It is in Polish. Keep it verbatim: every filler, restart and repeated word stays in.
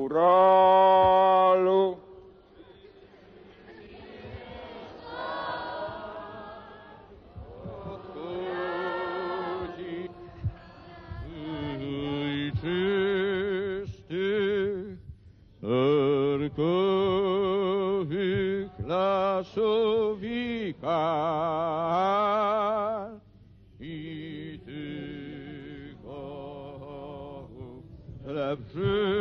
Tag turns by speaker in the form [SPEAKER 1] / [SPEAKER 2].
[SPEAKER 1] Góralu.
[SPEAKER 2] Czystych, erkowych lasowikach i tych ochów lepszych